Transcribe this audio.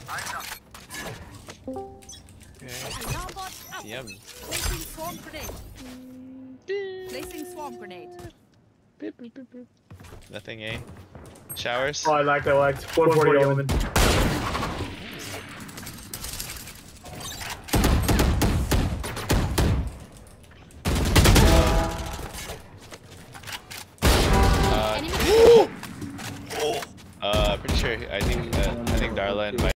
Yum. Placing swarm grenade. Placing swarm grenade. Nothing, eh? Showers? Oh, I liked. 140 omen. Pretty sure. I think Darla and my